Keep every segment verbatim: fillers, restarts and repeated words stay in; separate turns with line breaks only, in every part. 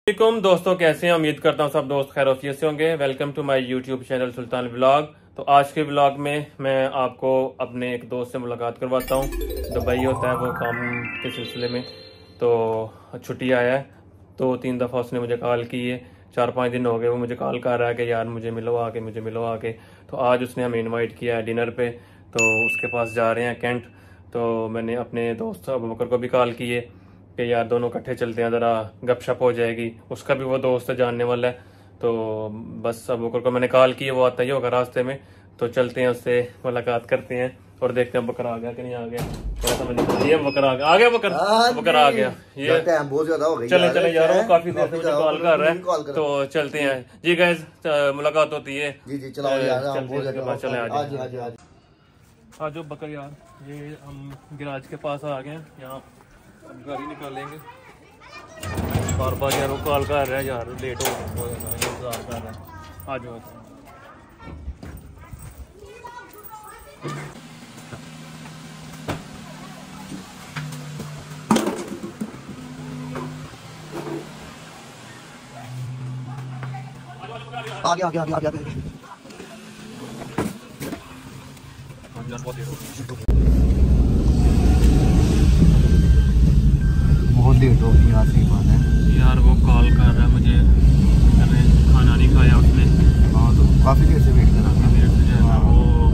वालेकुम दोस्तों, कैसे हैं? उम्मीद करता हूँ सब दोस्त खैर आफियत से होंगे। Welcome to my YouTube channel Sultan vlog. तो आज के व्लॉग में मैं आपको अपने एक दोस्त से मुलाकात करवाता हूँ। दुबई होता है वो काम के सिलसिले में, तो छुट्टी आया है। तो तीन दफ़ा उसने मुझे कॉल की है, चार पाँच दिन हो गए वो मुझे कॉल कर रहा है कि यार मुझे मिलो आके मुझे मिलो आके। तो आज उसने हमें इन्वाइट किया है डिनर पे, तो उसके पास जा रहे हैं कैंट। तो मैंने अपने दोस्त अबू बकर को भी कॉल की है कि यार दोनों इकट्ठे चलते हैं, ज़रा गपशप हो जाएगी। उसका भी वो दोस्त है, जानने वाला है। तो बस अबू बकर को मैंने कॉल की है, वो आता ही होगा रास्ते में। तो चलते हैं, उससे मुलाकात करते हैं और देखते हैं बकर आ गया कि नहीं आ गया। थोड़ा समझ नहीं आ रही, बकर आ गया आ गया बकर बकर आ गया। ये
टाइम बहुत ज्यादा हो गया।
चले चले यार, वो काफी देर से मुझे कॉल कर रहा है। तो चलते हैं जी गाइस, मुलाकात होती है।
जी जी चलो यार,
चले आ जाओ बकर यार। ये हम गैराज के पास आ गए हैं, यहाँ गाड़ी निकालेंगे। बार बार यार वो कॉल कर रहा है यार, लेट हो गया, इंतजार कर रहा है। आ जाओ
आगे आगे आगे आगे आगे। बहुत लेट हो गई यार, सही बात है
यार। वो कॉल कर रहा है मुझे, मैंने खाना नहीं खाया उसने।
हाँ तो काफी देर से वेट कर रहा था।
देर से जो है ना वो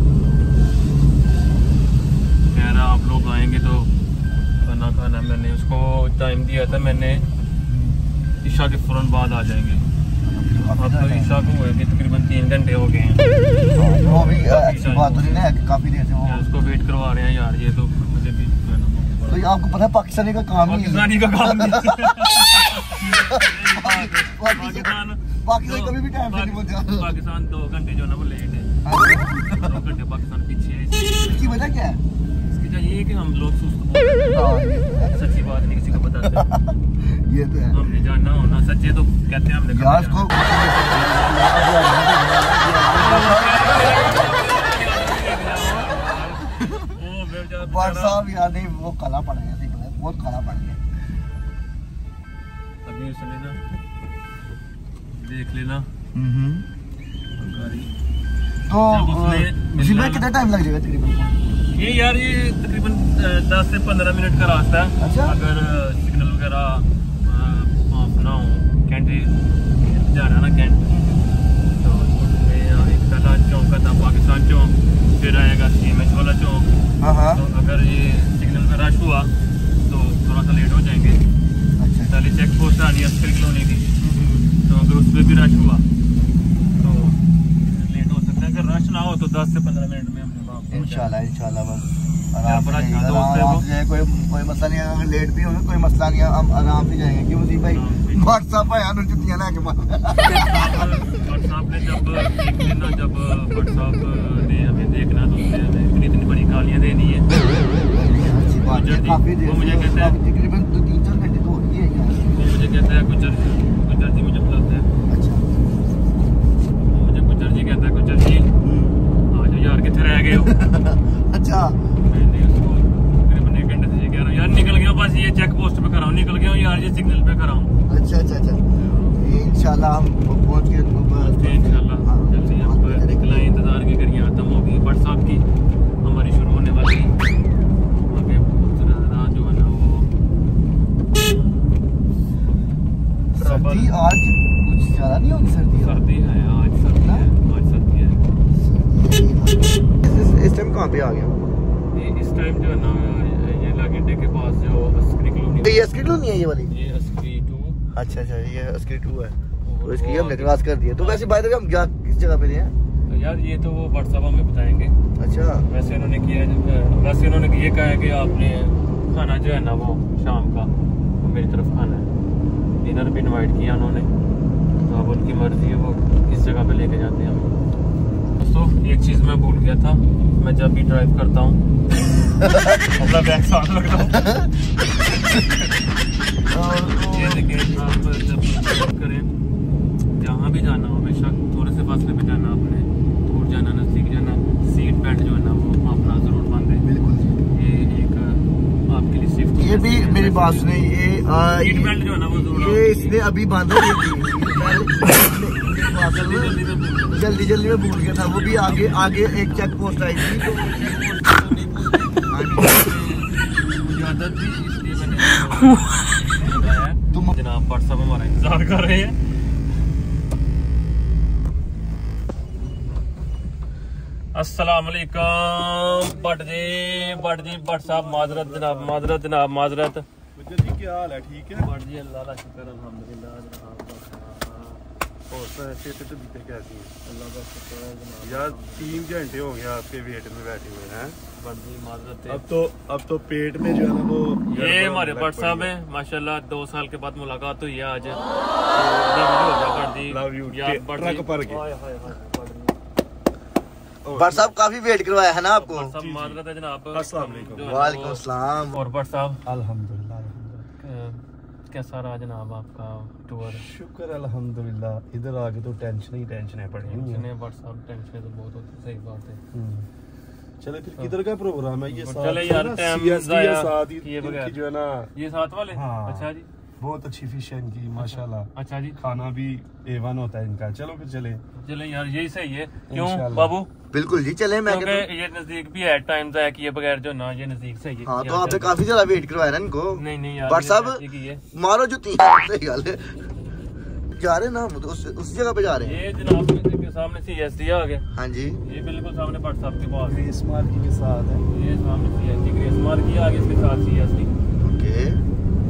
कह रहा आप लोग आएंगे तो खाना खाना। मैंने उसको टाइम दिया था, मैंने ईशा के फौरन बाद आ जाएंगे। अब तो ईशा को हुए तकरीबन तीन घंटे हो गए हैं।
वो भी बात हो रही है कि काफी देर से वो
उसको वेट करवा रहे हैं यार। ये तो मुझे भी
तो ये आपको पता है पाकिस्तानी का काम नहीं है।
पाकिस्तानी का काम नहीं है।
पाकिस्तान पाकिस्तान कभी भी टाइम नहीं पहुंचा।
पाकिस्तान दो घंटे जो है ना वो लेट है। दो घंटे पाकिस्तान पीछे है।
इसकी वजह क्या है?
इसकी वजह ये है कि हम लोग सुस्त, सच्ची बात नहीं किसी को बताते।
ये तो है,
हमने जानना होना सच्चे तो कहते हैं हमने
यार इसको साहब यार नहीं, वो काला पड़ गया, बहुत काला पड़ गया।
अभी सुने ना, देख लेना गाड़ी।
तो इसमें कितना टाइम लग जाएगा तकरीबन?
ये यार ये तकरीबन दस से पंद्रह मिनट का रास्ता है।
अच्छा?
अगर सिग्नल वगैरह ऑफ ना हो, कैंट जाना ना कैंट, तो एक पहला चौक था पाकिस्तान चौक, फिर आएगा सीएमएच वाला चौक।
हाँ
तो अगर ये सिग्नल में रश हुआ तो थोड़ा सा लेट हो जाएंगे।
अच्छा,
पहले चेक पोस्ट आ रही है अस्कर कॉलोनी की, तो अगर उस पर भी रश हुआ तो लेट हो सकता है। अगर रश ना हो तो दस से पंद्रह मिनट में हम वहाँ
इंशाल्लाह इंशाल्लाह बस
आराम से
जाए। कोई कोई मसला नहीं है, अगर लेट भी होगा कोई मसला नहीं है, हम आराम से जाएंगे। क्यों जी भाई व्हाट्सएप है यार, जुतियां ना के
व्हाट्सएप ने जब देख लेना, जब व्हाट्सएप ने हमें देखना तो उसने हमें इतनी इतनी बड़ी गालियाँ देनी है।
अच्छी बात है, काफी देर
मुझे कहता है
तकरीबन दो तीन चार घंटे तो हो गई है यार।
वो मुझे कहता है गुजर गुजर जी मुझे बुलाता है।
अच्छा,
मुझे गुजर जी कहता है गुजर जी आ जाओ यार, कितने रह गए हो?
अच्छा,
मैंने उसको तकरीबन एक घंटे से ये कह रहा हूँ यार निकल गया, बस ये चेक पोस्ट पे खड़ा हूँ, निकल गया हूँ यार, ये सिग्नल पे खड़ा हूँ।
अच्छा अच्छा अच्छा, इंशाल्लाह हम पहुंच गए
इंशाल्लाह जल्दी। अब क्लाइंट इंतजार की करिए, खत्म होगी व्हाट्सएप की हमारी शुरू होने वाली है। आगे बहुत जो है ना वो
सर्दी आज कुछ ज्यादा नहीं होगी। सर्दी
सर्दी है आज, सर्दी है आज, सर्दी है।
इस टाइम कहाँ पे आ गया?
ये इस टाइम जो है ना ये लागेटे के पास जो अस्करी कॉलोनी,
ये अस्करी कॉलोनी है ये वाली?
ये अस्करी टू।
अच्छा अच्छा, ये अस्करी टू है, तो इसकी हमने क्रॉस कर दिया। तो वैसे बाय द वे हम क्या किस जगह पे हैं?
तो यार ये तो वो व्हाट्सएप में बताएंगे।
अच्छा,
वैसे उन्होंने किया, वैसे उन्होंने ये कहा है कि आपने खाना जो है ना वो शाम का वो मेरी तरफ खाना है। डिनर भी इनवाइट किया उन्होंने, तो अब उनकी मर्जी है वो किस जगह पे लेके जाते हैं हमें। दोस्तों एक चीज़ मैं भूल गया था, मैं जब भी ड्राइव करता हूँ अपना बैग साथ रखता हूँ। ये देखिए, आप जब ड्राइव करें जहाँ भी जाना हो हमेशा थोड़े से फासले पे जाना, अपने दूर जाना नज़दीक जाना, सीट बेल्ट जो है ना वो अपना ज़रूर बांधे।
बिल्कुल,
ये एक आपके लिए सेफ्टी
ये भी मेरी बात सुने, ये आ, ये, जो है ना वो ये इसने अभी बांधा जल्दी जल्दी में भूल गया था। वो भी आगे आगे एक चेक पोस्ट आई थी तो
तुम जनाब व्हाट्सएप हमारा इंतजार कर रहे हैं। अस्सलाम वालेकुम बट जी बट जी बट साहब माजरत जनाब माजरत जनाब माजरत
जी क्या हाल है? ठीक है
बट जी अल्लाह का शुक्र अल्हम्दुलिल्लाह
और कैसे तो बीते कैसी है?
अल्लाह का शुक्र है जनाब।
यार तीन घंटे हो गए आपके वेट में बैठे हुए हैं।
बट जी माजरत
अब तो अब तो पेट में जो है ना वो
ये हमारे बट साहब है माशाल्लाह। दो साल के बाद मुलाकात हुई है आज।
लव यू ट्रक पर के
बट साहब काफी वेट करवाया है ना आपको।
माजरत है जनाब।
अस्सलाम वालेकुम।
वालेकुम अस्सलाम।
और बट साहब
अल्हम्दुलिल्लाह
कैसा रहा जनाब आपका टूर?
शुक्र अल्हम्दुलिल्लाह। इधर आके तो टेंशन ही टेंशन है पड़ी हुई है।
बट साहब टेंशन तो बहुत होती, सही बात है।
चले फिर किधर का प्रोग्राम है ये?
चले यार टाइम
साथ ही जो है ना
ये साथ वाले।
हाँ।
अच्छा जी
बहुत अच्छी फिश है इनकी माशाल्लाह।
अच्छा जी
खाना भी ए वन होता है इनका। चलो फिर चले
चले यार यही सही है। क्यों बाबू?
बिल्कुल जी चले। मैं
क्योंकि ये नजदीक भी है, टाइम जाया किए बगैर जो ना ये नजदीक सही है।
हाँ तो आपने काफी ज्यादा वेट करवाया ना इनको।
नहीं नहीं यार
बट साहब मारो जुती सही गल है। जा रहे ना हम तो उस उस जगह पे जा रहे हैं।
ये जनाब के सामने सी एस डी आ गया।
हाँ जी
ये बिल्कुल सामने बट साहब के पास
ग्रेस मार्की के साथ है।
ये सामने सी एस डी ग्रेस मार्की आ गया, इसके साथ सी एस डी।
ओके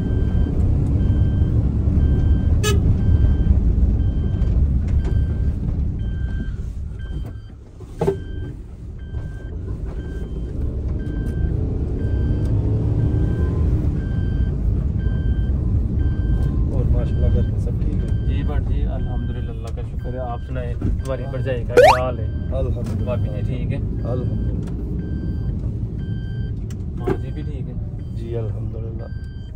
अल्हम्दुलिल्लाह का शुक्र है। आप सुनाए तुम्हारी भरजाई का क्या हाल है?
अल्हम्दुलिल्लाह
भाभी जी ठीक है?
अल्हम्दुलिल्लाह।
माँ जी भी ठीक है
जी अल्हम्दुलिल्लाह।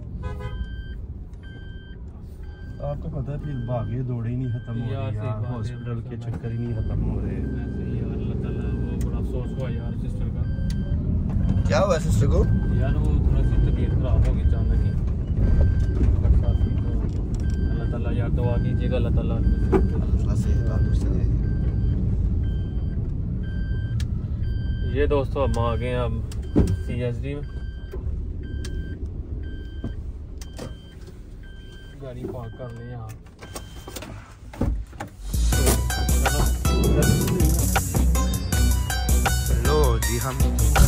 आपको पता है फिर भागे दौड़े ही नहीं खत्म हो रहे यार, हॉस्पिटल के चक्कर ही नहीं खत्म हो रहे।
अल्लाह ताला वो बड़ा अफसोस हुआ यार सिस्टर का।
क्या हुआ सिस्टर को?
यार वो थोड़ा सी तबीयत खराब हो गई अचानक ही। अल्लाह ताला यार दुआ कीजिएगा अल्लाह ताला ये दोस्तों हम आ गए हैं अब सी एस डी में। गाड़ी पार्क कर ले यहाँ।
लो जी हम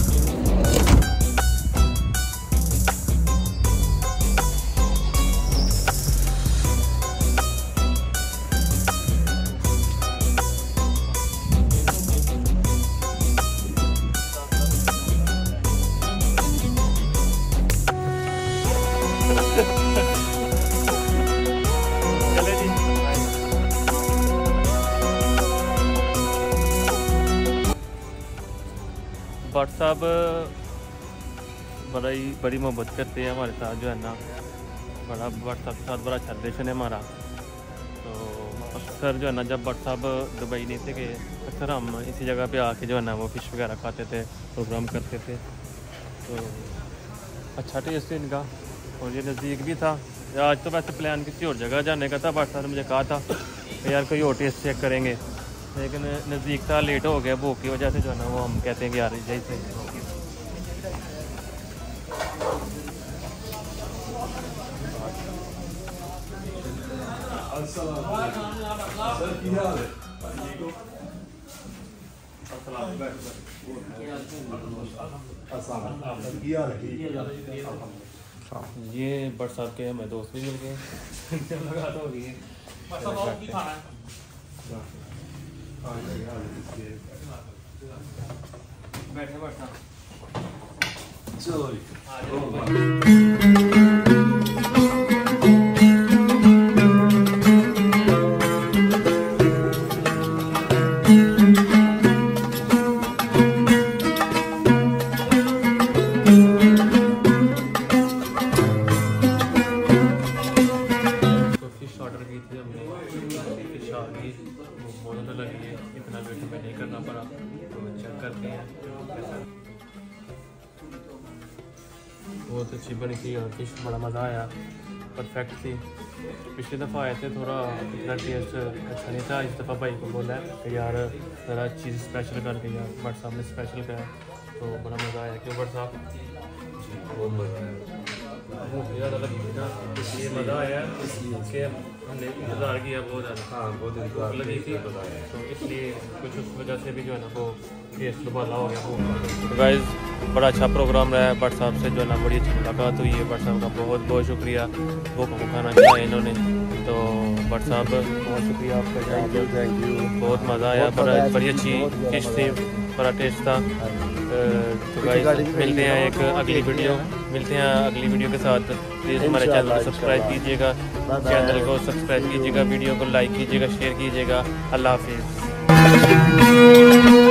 बट साहब बड़ा ही बड़ी मोहब्बत करते हैं हमारे साथ जो है ना। बड़ा बट साहब के साथ बड़ा अच्छा रिलेशन है हमारा। तो अक्सर जो है ना जब बट साहब दुबई नहीं थे गए अक्सर हम इसी जगह पे आके जो है ना वो फ़िश वगैरह खाते थे, प्रोग्राम करते थे। तो अच्छा टेस्ट है इनका और ये नज़दीक भी था। आज तो वैसे प्लान किसी और जगह जाने का था, बट साहब ने मुझे कहा था कि यार कोई और टेस्ट चेक करेंगे, लेकिन नज़दीक था, लेट हो गया भूख की वजह से जो है ना वो हम कहते हैं कि यार जैसे ये बट साहब के हमें दोस्त भी मिल गए। मुलाकात हो गई है। बैठे बैठा
चलो
इतना वेट हमें नहीं करना पड़ा। तो चेक करते हैं कैसा बहुत अच्छी बनी थी और फिश बड़ा मज़ा आया, परफेक्ट थी। पिछली दफ़ा आए थे थोड़ा इतना टेस्ट अच्छा नहीं था, इस दफ़ा भाई को बोला है कि यार ज़रा चीज़ स्पेशल कर के यार बट साहब ने स्पेशल करा तो बड़ा मज़ा आया। क्यों बट साहब बहुत मज़ा आया, ज़्यादा लगी थी ना इसलिए मज़ा आया, इसलिए हमने इंतज़ार किया बहुत ज़्यादा। हाँ बहुत इंतज़ार लगी थी तो इसलिए कुछ उस वजह से भी जो है ना वो टेस्ट दोबारा हो गया। तो गाइस बड़ा अच्छा प्रोग्राम रहा है, भट्ट साहब से जो है ना बड़ी अच्छी मुलाकात हुई है। भट्ट साहब का बहुत बहुत शुक्रिया, वो खाना खिलाया इन्होंने। तो भट्ट साहब बहुत शुक्रिया आपका, थैंक यू थैंक यू बहुत मज़ा आया, बड़ा बड़ी अच्छी फिश थी, बड़ा टेस्ट था। तो गाइस मिलते हैं एक अगली वीडियो मिलते हैं अगली वीडियो के साथ। प्लीज़ हमारे चैनल को सब्सक्राइब कीजिएगा, चैनल को सब्सक्राइब कीजिएगा, वीडियो को लाइक कीजिएगा, शेयर कीजिएगा। अल्लाह हाफिज़।